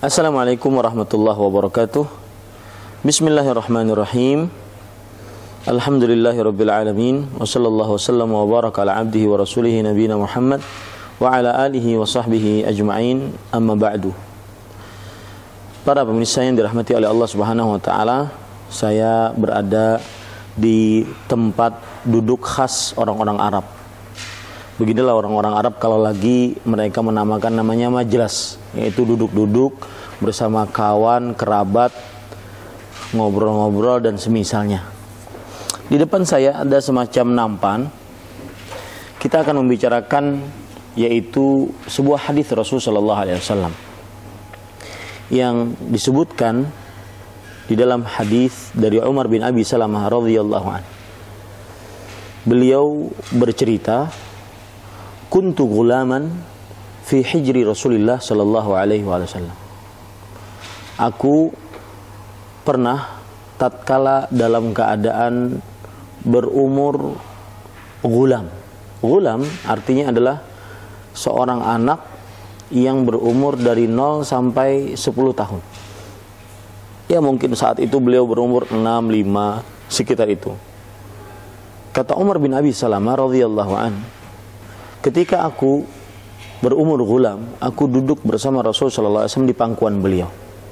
Assalamualaikum warahmatullahi wabarakatuh. Bismillahirrahmanirrahim. Alhamdulillahirabbil alamin wa sallallahu wasallam wa baraka ala abdihi wa rasulih nabiyina Muhammad wa ala alihi wa sahbihi ajma'in. Amma ba'du. Para pemirsa yang dirahmati oleh Allah Subhanahu wa taala, saya berada di tempat duduk khas orang-orang Arab. Beginilah orang-orang Arab kalau lagi mereka menamakan namanya majlis, yaitu duduk-duduk bersama kawan, kerabat, ngobrol-ngobrol dan semisalnya. Di depan saya ada semacam nampan. Kita akan membicarakan yaitu sebuah hadis Rasul sallallahu alaihi wasallam yang disebutkan di dalam hadis dari Umar bin Abi Salamah radhiyallahu anhu. Beliau bercerita, kuntu gulaman fi hijri Rasulillah sallallahu alaihi wasallam. Aku pernah tatkala dalam keadaan berumur gulam. Gulam artinya adalah seorang anak yang berumur dari 0 sampai 10 tahun. Ya mungkin saat itu beliau berumur 6, 5, sekitar itu. Kata Umar bin Abi Salamah radhiyallahu anhu, ketika aku berumur gulam, aku duduk bersama Rasul sallallahu alaihi wasallam di pangkuan beliau.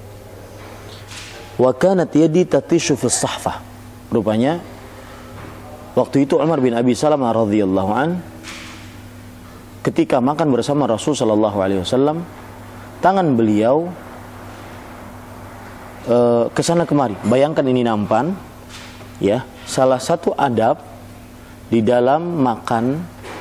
Wa kanat yadi tatishu fi sahfah. Rupanya waktu itu Umar bin Abi Salamah radhiyallahu an ketika makan bersama Rasul sallallahu alaihi wasallam, tangan beliau kesana kemari. Bayangkan ini nampan, ya, salah satu adab di dalam makan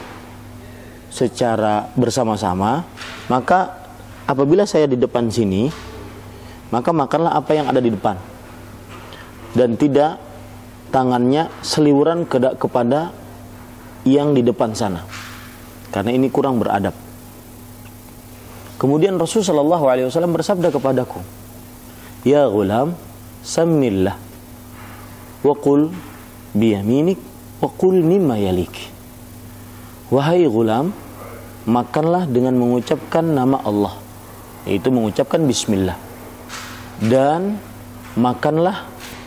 secara bersama-sama, maka apabila saya di depan sini, maka makanlah apa yang ada di depan dan tidak tangannya seliwuran kepada yang di depan sana, karena ini kurang beradab. Kemudian Rasul sallallahu alaihi wasallam bersabda kepadaku, ya ghulam, sammillah wa qul biyaminik wa qul mimma yalik. Wahai ghulam, makanlah dengan mengucapkan nama Allah, yaitu mengucapkan bismillah, dan makanlah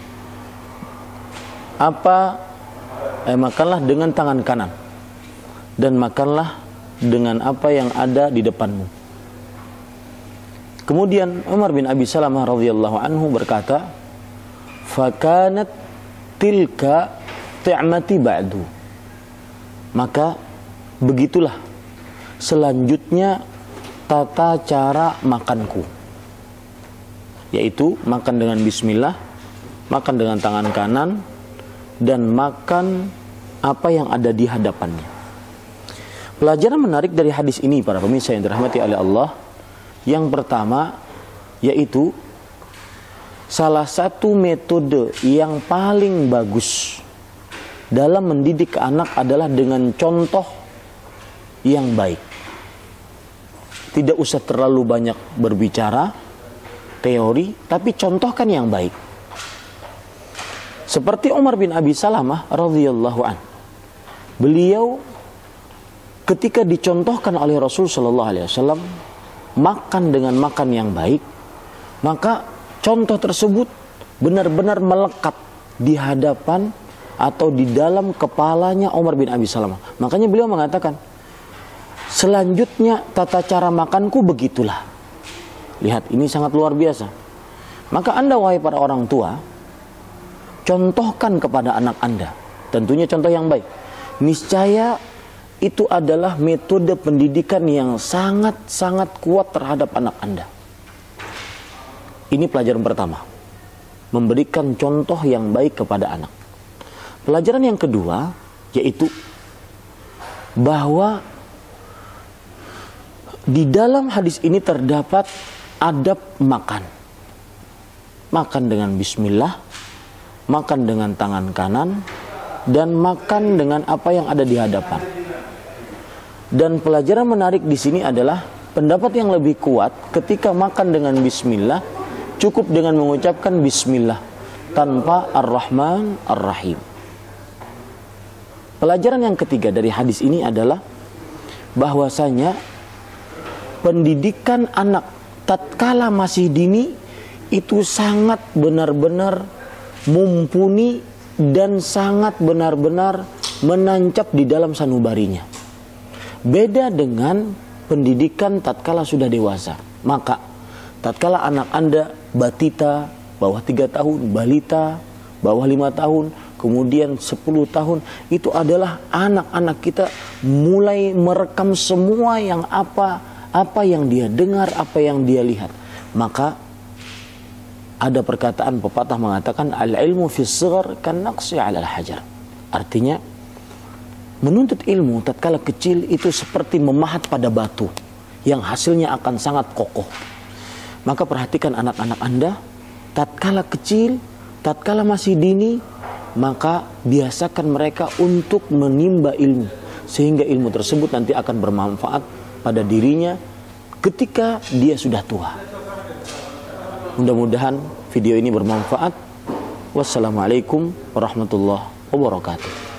makanlah dengan tangan kanan, dan makanlah dengan apa yang ada di depanmu. Kemudian Umar bin Abi Salamah radhiyallahu anhu berkata, fakanat tilka ti'mati ba'du. Maka begitulah selanjutnya tata cara makanku, yaitu makan dengan bismillah, makan dengan tangan kanan, dan makan apa yang ada di hadapannya. Pelajaran menarik dari hadis ini para pemirsa yang dirahmati oleh Allah, yang pertama yaitu salah satu metode yang paling bagus dalam mendidik anak adalah dengan contoh yang baik. Tidak usah terlalu banyak berbicara teori, tapi contohkan yang baik. Seperti Umar bin Abi Salamah radhiyallahu an, beliau ketika dicontohkan oleh Rasul sallallahu alaihi wasallam makan dengan makan yang baik, maka contoh tersebut benar-benar melekat di hadapan atau di dalam kepalanya Umar bin Abi Salamah. Makanya beliau mengatakan, selanjutnya tata cara makanku begitulah. Lihat, ini sangat luar biasa. Maka Anda wahai para orang tua, contohkan kepada anak Anda, tentunya contoh yang baik. Niscaya itu adalah metode pendidikan yang sangat-sangat kuat terhadap anak Anda. Ini pelajaran pertama, memberikan contoh yang baik kepada anak. Pelajaran yang kedua yaitu bahwa di dalam hadis ini terdapat adab makan. Makan dengan bismillah, makan dengan tangan kanan, dan makan dengan apa yang ada di hadapan. Dan pelajaran menarik di sini adalah pendapat yang lebih kuat ketika makan dengan bismillah, cukup dengan mengucapkan bismillah tanpa ar-Rahman ar-Rahim. Pelajaran yang ketiga dari hadis ini adalah bahwasanya pendidikan anak tatkala masih dini itu sangat benar-benar mumpuni dan sangat benar-benar menancap di dalam sanubarinya. Beda dengan pendidikan tatkala sudah dewasa. Maka tatkala anak Anda batita bawah 3 tahun, balita bawah 5 tahun, kemudian 10 tahun, itu adalah anak-anak kita mulai merekam semua yang apa yang dia dengar, apa yang dia lihat. Maka ada perkataan pepatah mengatakan al-ilmu fis shighar kan naqsi 'ala al-hajar. Artinya menuntut ilmu tatkala kecil itu seperti memahat pada batu yang hasilnya akan sangat kokoh. Maka perhatikan anak-anak Anda tatkala kecil, tatkala masih dini, maka biasakan mereka untuk menimba ilmu sehingga ilmu tersebut nanti akan bermanfaat pada dirinya ketika dia sudah tua. Mudah-mudahan video ini bermanfaat. Wassalamualaikum warahmatullahi wabarakatuh.